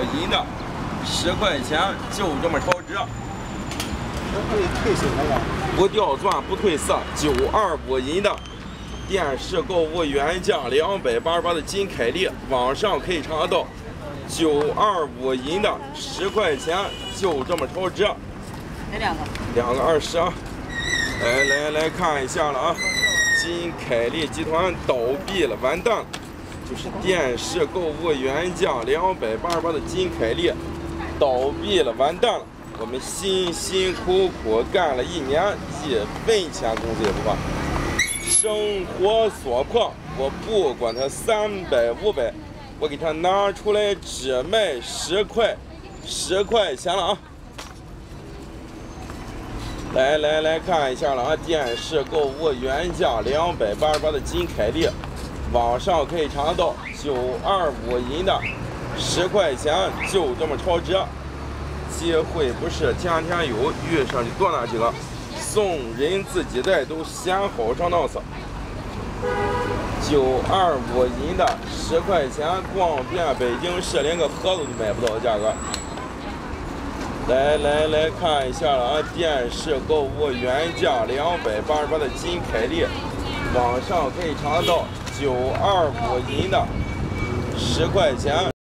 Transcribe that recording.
银的，10块钱，就这么超值。 退色了？ 不掉钻，不褪色，925银的。电视购物原价288的金凯利，网上可以查得到。925银的，10块钱，就这么超值。 来两个 ，2个20啊！来看一下了啊！金凯利集团倒闭了，完蛋了！就是电视购物原价288的金凯利倒闭了，完蛋了！我们辛辛苦苦干了1年，1分钱工资也不发。生活所迫，我不管他300、500，我给他拿出来只卖10块，10块钱了啊！来看一下了啊！电视购物原价288的金凯利，网上可以查到925银的，10块钱，就这么超值。机会不是天天有，遇上的多那几个，送人自己带都嫌好上档次。925银的，10块钱，逛遍北京市连个盒子都买不到的价格。来看一下了啊！电视购物原价288的金凯利，网上可以查到925银的，10块钱。